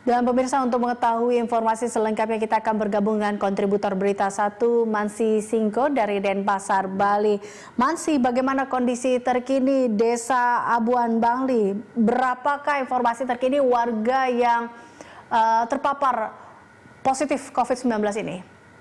Dan pemirsa, untuk mengetahui informasi selengkapnya kita akan bergabung dengan kontributor Berita 1 Mansi Singko dari Denpasar, Bali. Mansi, bagaimana kondisi terkini Desa Abuan Bangli? Berapakah informasi terkini warga yang terpapar positif COVID-19 ini?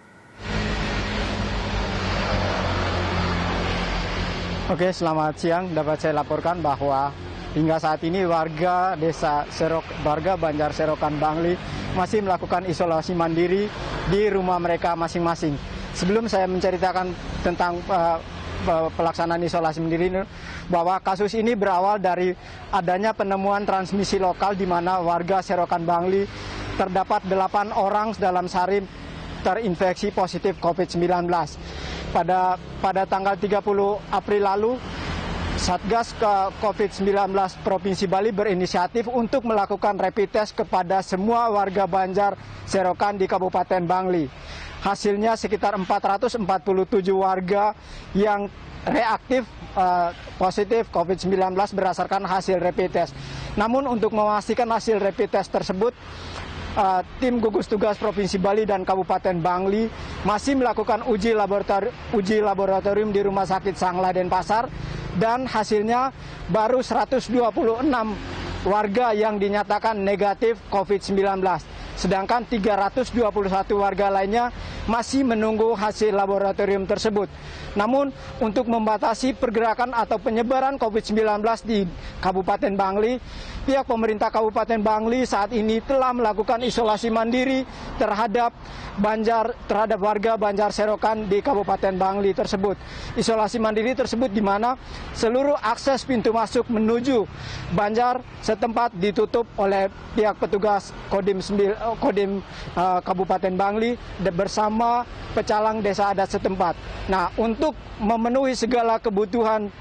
Oke, selamat siang. Dapat saya laporkan bahwa hingga saat ini warga warga Banjar Serokan Bangli masih melakukan isolasi mandiri di rumah mereka masing-masing. Sebelum saya menceritakan tentang pelaksanaan isolasi mandiri ini, bahwa kasus ini berawal dari adanya penemuan transmisi lokal di mana warga Serokan Bangli terdapat 8 orang dalam sehari terinfeksi positif COVID-19. Pada tanggal 30 April lalu, Satgas COVID-19 Provinsi Bali berinisiatif untuk melakukan rapid test kepada semua warga Banjar Serokan di Kabupaten Bangli. Hasilnya sekitar 447 warga yang reaktif positif COVID-19 berdasarkan hasil rapid test. Namun untuk memastikan hasil rapid test tersebut, tim gugus tugas Provinsi Bali dan Kabupaten Bangli masih melakukan uji laboratorium di Rumah Sakit Sangla Denpasar, dan hasilnya baru 126 warga yang dinyatakan negatif COVID-19. Sedangkan 321 warga lainnya masih menunggu hasil laboratorium tersebut. Namun untuk membatasi pergerakan atau penyebaran COVID-19 di Kabupaten Bangli, pihak pemerintah Kabupaten Bangli saat ini telah melakukan isolasi mandiri terhadap warga Banjar Serokan di Kabupaten Bangli tersebut. Isolasi mandiri tersebut di mana seluruh akses pintu masuk menuju Banjar setempat ditutup oleh pihak petugas Kodim Kabupaten Bangli bersama pecalang desa adat setempat. Nah, untuk memenuhi segala kebutuhan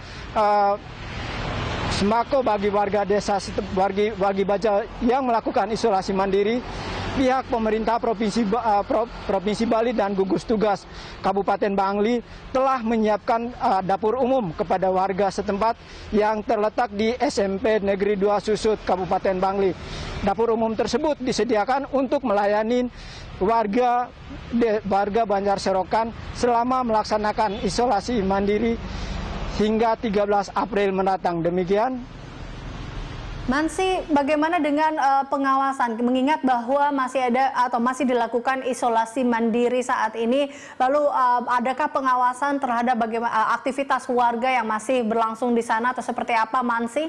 sembako bagi warga desa bagi Banjar yang melakukan isolasi mandiri, pihak pemerintah Provinsi Bali dan gugus tugas Kabupaten Bangli telah menyiapkan dapur umum kepada warga setempat yang terletak di SMP Negeri 2 Susut Kabupaten Bangli. Dapur umum tersebut disediakan untuk melayani warga Banjar Serokan selama melaksanakan isolasi mandiri hingga 13 April mendatang. Demikian. Mansi, bagaimana dengan pengawasan? Mengingat bahwa masih dilakukan isolasi mandiri saat ini, lalu adakah pengawasan terhadap bagaimana aktivitas warga yang masih berlangsung di sana atau seperti apa, Mansi?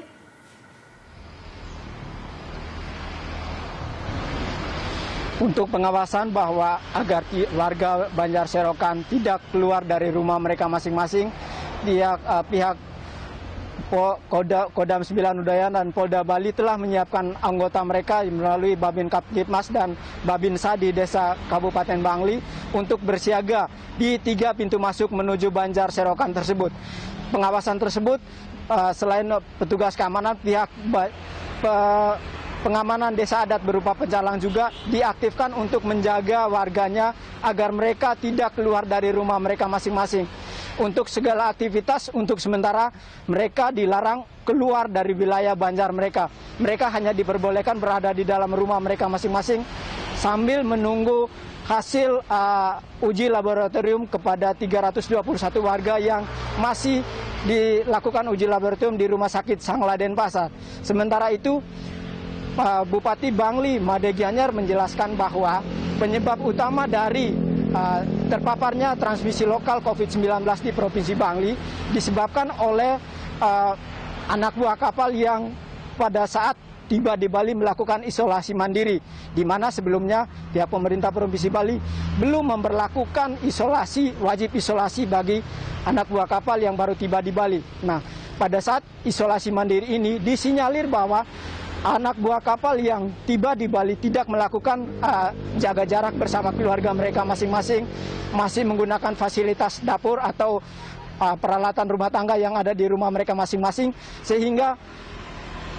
Untuk pengawasan bahwa agar warga Banjar Serokan tidak keluar dari rumah mereka masing-masing, pihak Kodam 9 Udayana dan Polda Bali telah menyiapkan anggota mereka melalui Babin Kaptipmas dan Babinsa di Desa Kabupaten Bangli untuk bersiaga di 3 pintu masuk menuju Banjar Serokan tersebut. Pengawasan tersebut selain petugas keamanan, pihak pengamanan desa adat berupa pencalang juga diaktifkan untuk menjaga warganya agar mereka tidak keluar dari rumah mereka masing-masing. Untuk segala aktivitas, untuk sementara mereka dilarang keluar dari wilayah Banjar mereka. Mereka hanya diperbolehkan berada di dalam rumah mereka masing-masing sambil menunggu hasil uji laboratorium kepada 321 warga yang masih dilakukan uji laboratorium di Rumah Sakit Sangla Denpasar. Sementara itu, Bupati Bangli Made Gianyar menjelaskan bahwa penyebab utama dari terpaparnya transmisi lokal COVID-19 di Provinsi Bangli disebabkan oleh anak buah kapal yang pada saat tiba di Bali melakukan isolasi mandiri, di mana sebelumnya pihak pemerintah Provinsi Bali belum memberlakukan wajib isolasi bagi anak buah kapal yang baru tiba di Bali. Nah, pada saat isolasi mandiri ini disinyalir bahwa anak buah kapal yang tiba di Bali tidak melakukan jaga jarak bersama keluarga mereka masing-masing, masih menggunakan fasilitas dapur atau peralatan rumah tangga yang ada di rumah mereka masing-masing, sehingga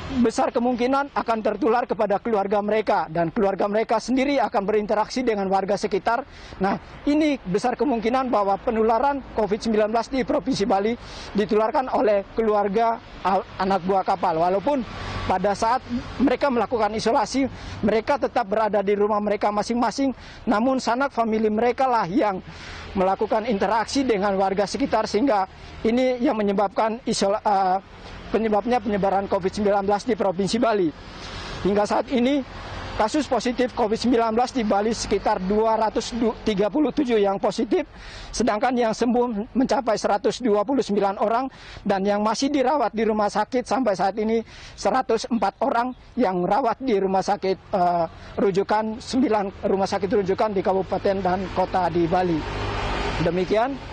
besar kemungkinan akan tertular kepada keluarga mereka dan keluarga mereka sendiri akan berinteraksi dengan warga sekitar. Nah, ini besar kemungkinan bahwa penularan COVID-19 di Provinsi Bali ditularkan oleh keluarga anak buah kapal. Walaupun pada saat mereka melakukan isolasi, mereka tetap berada di rumah mereka masing-masing, namun sanak famili mereka lah yang melakukan interaksi dengan warga sekitar, sehingga ini yang menyebabkan penyebaran COVID-19 di Provinsi Bali. Hingga saat ini, kasus positif COVID-19 di Bali sekitar 237 yang positif, sedangkan yang sembuh mencapai 129 orang, dan yang masih dirawat di rumah sakit sampai saat ini 104 orang yang rawat di rumah sakit rujukan, 9 rumah sakit rujukan di kabupaten dan kota di Bali. Demikian.